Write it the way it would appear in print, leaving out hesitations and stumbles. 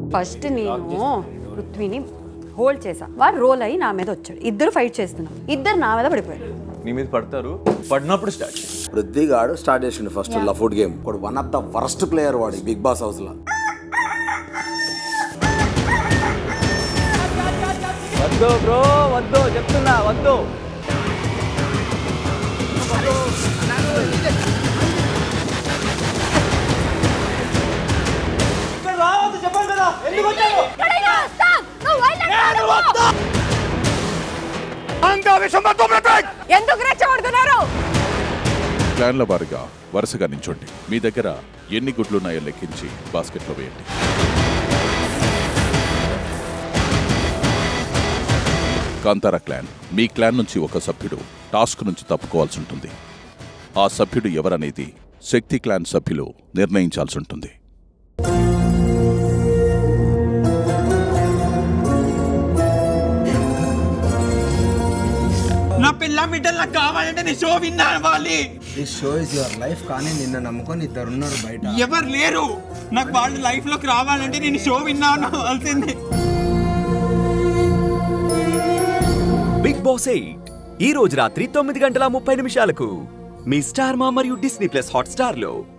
First నేను పృథ్వీని hold చేసా, వాడు రోల్ అయ్యి నా మీద వచ్చాడు, ఇద్దరు ఫైట్ చేస్తున్నాం, ఇద్దరు నా మీద పడిపోయారు. నీ మీద పడతారు, పడినప్పుడు స్టార్ట్. పృథ్వీ గాడు స్టార్ట్ చేసిండు ఫస్ట్ లఫుడ్ గేమ్. వాడు one of the worst player వాడు బిగ్ బాస్ హౌస్ లో. వద్దు బ్రో, వద్దు చెప్తున్నా, వద్దు. చెప్పాలి కదా, ఎందుకు వచ్చావు? ఎందుకు రెచ్చగొడుతున్నారు? ప్లాన్ల వారిగా వరుసగా నించోండి. మీ దగ్గర ఎన్ని గుడ్లున్నాయో లెక్కించి బాస్కెట్లో వేయండి. కాంతారా క్లాన్, మీ క్లాన్ నుంచి ఒక సభ్యుడు టాస్క్ నుంచి తప్పుకోవాల్సి ఉంటుంది. ఆ సభ్యుడు ఎవరనేది శక్తి క్లాన్ సభ్యులు నిర్ణయించాల్సి ఉంటుంది. నా పిల్ల బిడ్డలు నాకు కావాలంటే నీ షో విన్నా అవ్వాలి. This show is your life, కానీ నిన్న నమ్ముకొని ఇద్దరు ఉన్నారు బయట. ఎవరు లేరు, నాకు వాళ్ళ లైఫ్ లోకి రావాలంటే నేను షో విన్నా అవ్వాల్సిందే. బిగ్ బాస్ 8 ఈ రోజు రాత్రి 9:30 మీ స్టార్ మా మరియు డిస్నీ ప్లస్ హాట్ స్టార్ లో.